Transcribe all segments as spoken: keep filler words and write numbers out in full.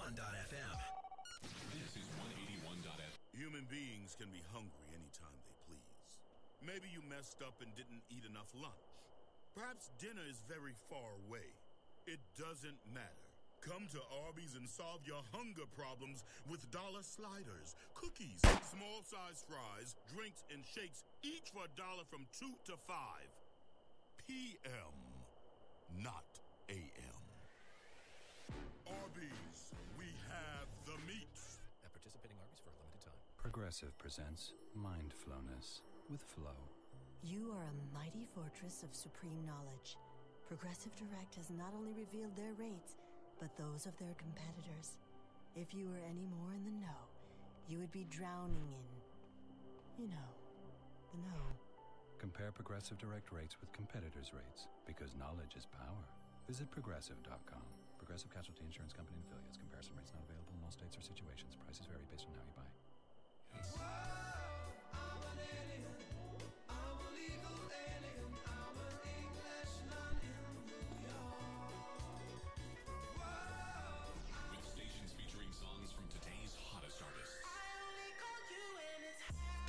one dot f m. This is one eighty-one dot f m. Human beings can be hungry anytime they please. Maybe you messed up and didn't eat enough lunch. Perhaps dinner is very far away. It doesn't matter. Come to Arby's and solve your hunger problems with dollar sliders, cookies, small-sized fries, drinks, and shakes, each for a dollar from two to five p m, not a m. Arby's, we have the meats. At participating Arby's for a limited time. Progressive presents Mindflowness with Flow. You are a mighty fortress of supreme knowledge. Progressive Direct has not only revealed their rates, but those of their competitors. If you were any more in the know, you would be drowning in, you know, the know. Compare Progressive Direct rates with competitors' rates, because knowledge is power. Visit progressive dot com. Progressive Casualty Insurance Company and affiliates. Comparison rates not available in all states or situations. Prices vary based on how you buy. Whoa, I'm an alien. I'm a legal alien. I'm an Englishman in New York. Whoa, With stations featuring songs from today's hottest artists. I only call you when it's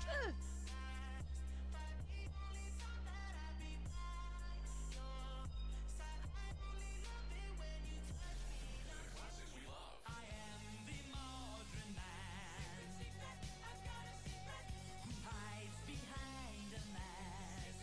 The classics we love. I am the modern man who hides behind a mask.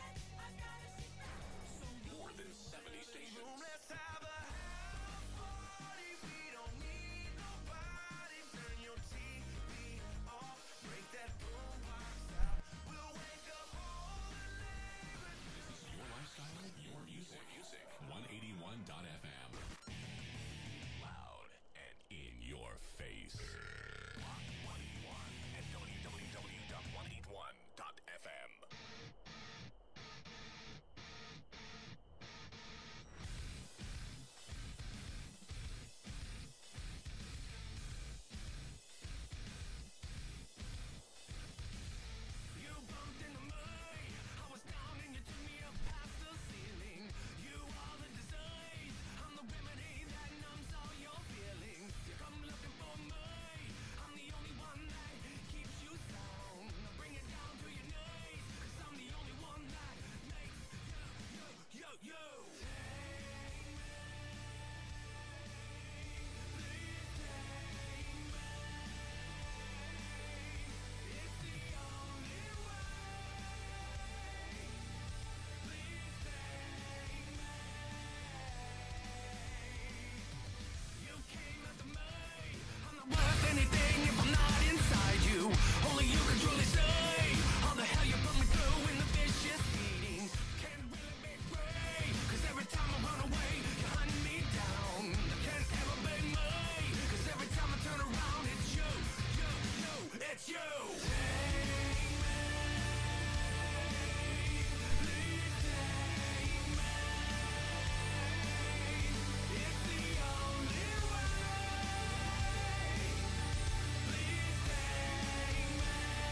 More than seventy stations. Let's have a house party. We don't need nobody. Turn your T V off. Break that boombox out. We'll wake up all the neighbors. This is your lifestyle, your music. music. one eighty-one dot f m. Loud and in your face. one eighty-one at w w w dot one eighty-one dot f m. You bumped into me. I was down and you took me up past the ceiling. You are the disease. I'm the remedy that numbs all your feelings. You come looking for me. I'm the only one that keeps you sound. Bring it down to your knees. Cause I'm the only one that makes you, you, you, you. It's the only way. Please take me. You came after me. I'm not worth anything if I'm not inside you. Only you can truly say all the hell you put me through in the vicious beating. Can't really be free. Cause every time I run away, you hunt me down. You can't ever be me. Cause every time I turn around, it's you, you, you, it's you. It's the only way. Please take me.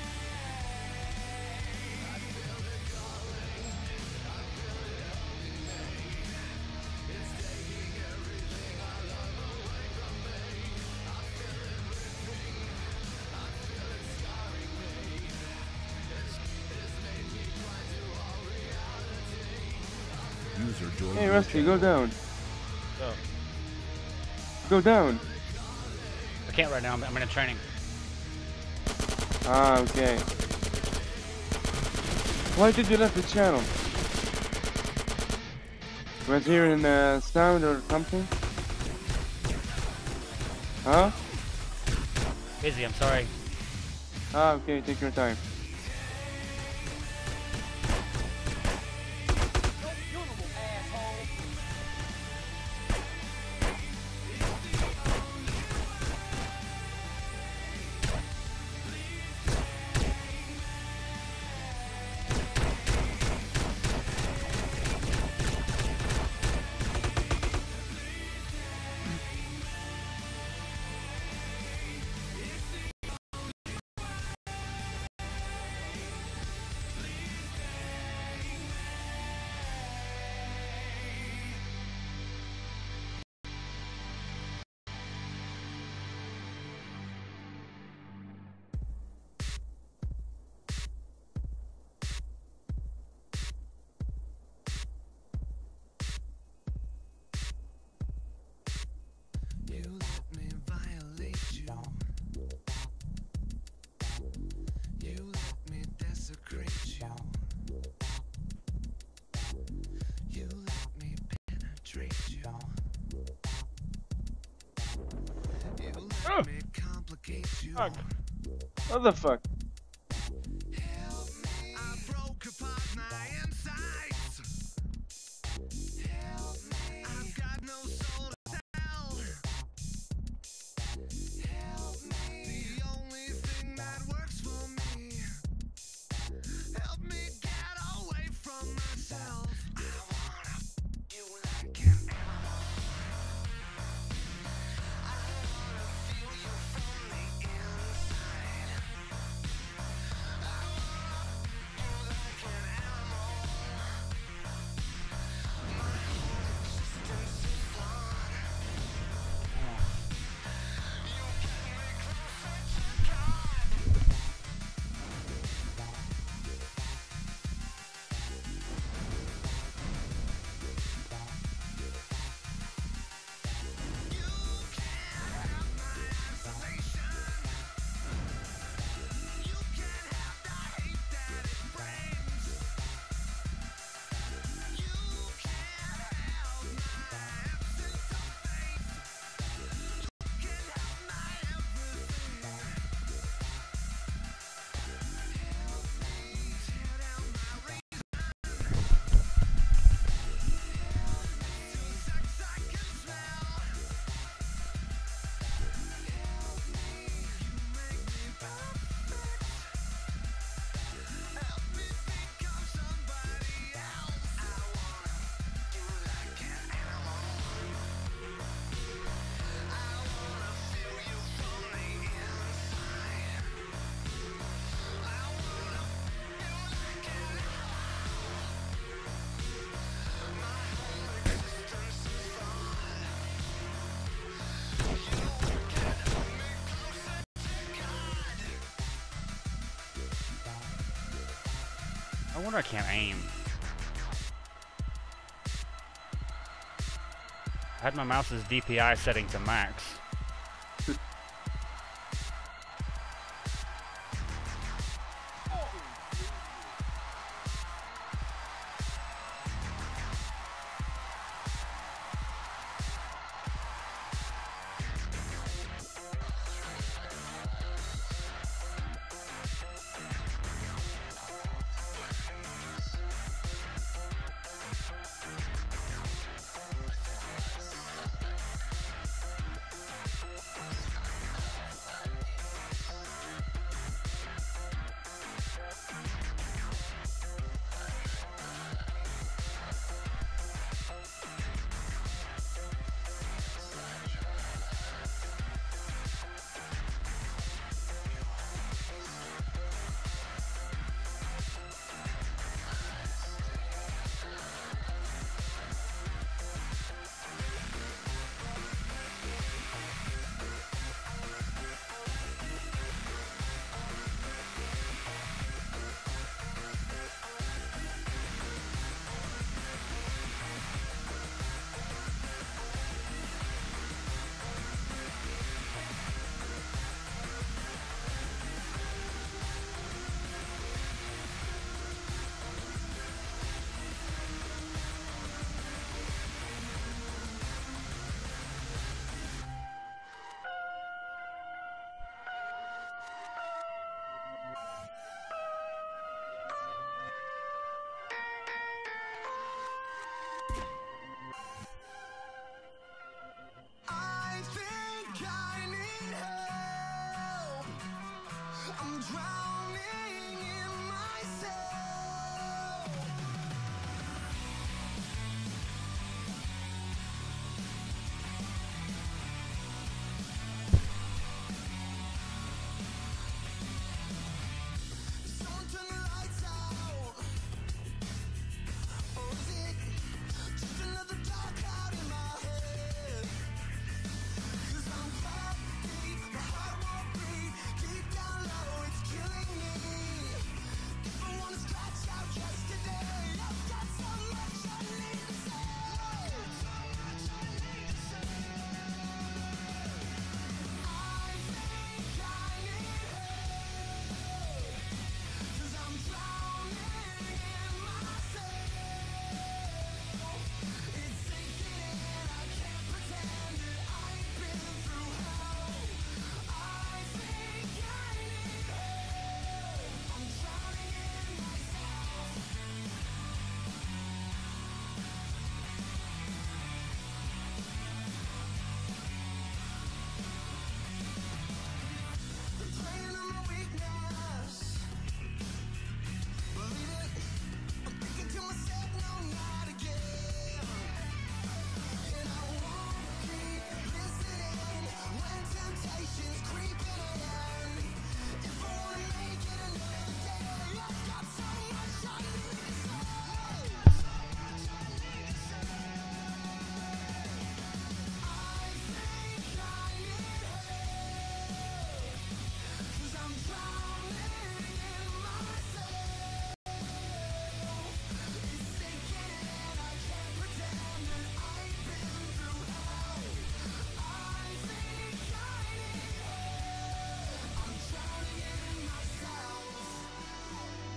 I feel it calling. I feel it helping me. It's taking everything I love away from me. I feel it ripping. I feel it scarring me. It's, it's made me blind to all reality. User joined. Hey Rusty, go down. Go. Go down. I can't right now. I'm, I'm in a training. Ah, okay. Why did you left the channel? Was here in uh, sound or something? Huh? Busy. I'm sorry. Ah, okay. Take your time. trace you. You Oh. let me complicate you. Fuck. What the fuck? Help me. I broke apart my insides. Help me. I've got no soul to tell. Help me. The only thing that works for me. Help me get away from myself. I wanna f- you like an animal. I wanna feel you from the inside. I wanna you like an animal. My whole existence is flawed. You get me closer to God. You can't have my isolation. You can't have the hate that it brings. You can't have my absence of faith. You can have my everything. Help me tear down my reason. To sex I can smell. Help me, you make me perfect. Help me become somebody else. I wanna you like an animal. I wanna feel you from the inside. I wanna you like an animal. My whole existence is flawed. You can help me closer to God. I wonder I can't aim. I had my mouse's D P I setting to max.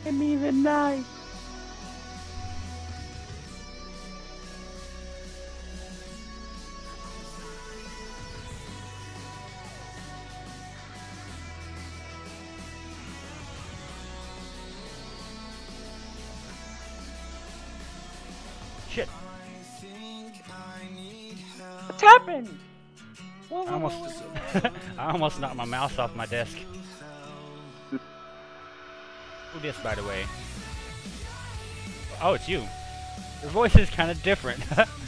Give me the knife. Shit. What's happened? I almost, I almost knocked my mouse off my desk. Who this, by the way? Oh, it's you. Your voice is kind of different.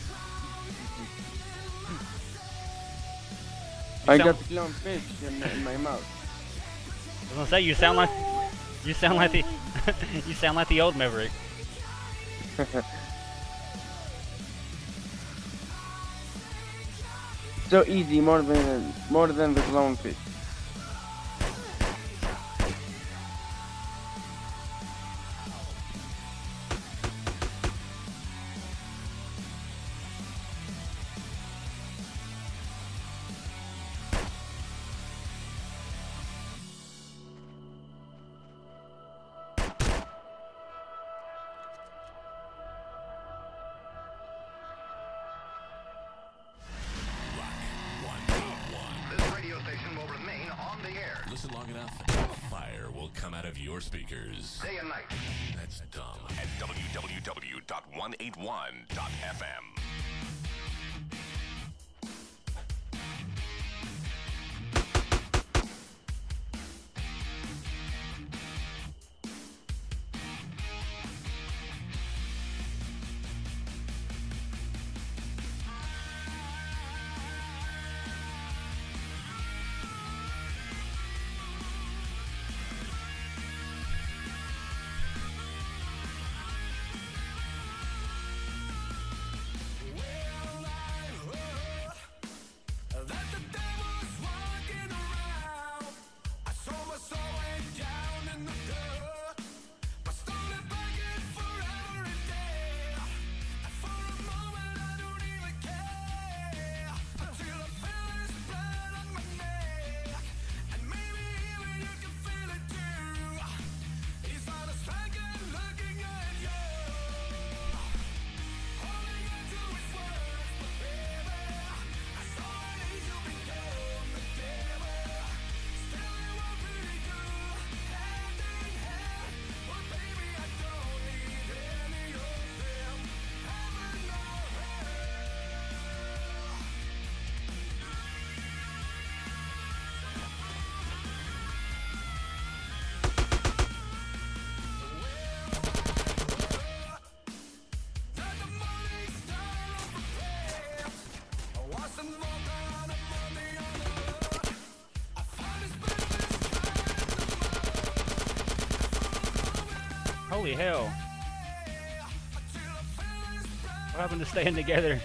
I sound- got clownfish in, in my mouth. I was gonna say you sound like you sound like the you sound like the old Maverick. So easy, more than more than the clownfish. This radio station will remain on the air. Listen long enough, fire will come out of your speakers. Day and night. That's dumb. At w w w dot one eighty-one dot f m. Holy hell! What happened to staying together?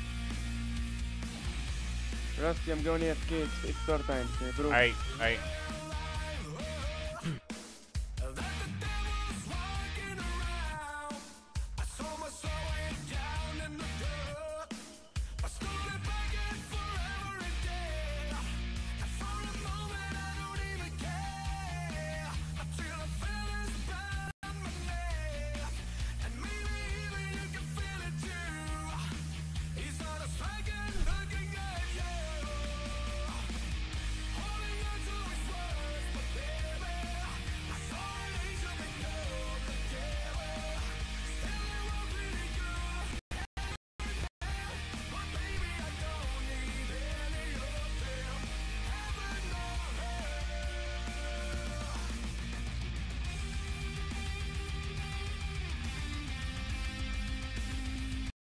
Rusty, I'm going to escape. It's store time. Okay, bro. Alright, alright.